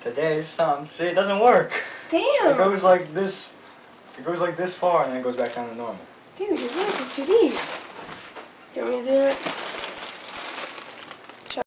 Today's something. See, it doesn't work. Damn. It goes like this. It goes like this far and then it goes back down to normal. Dude, your voice is too deep. Do you want me to do it?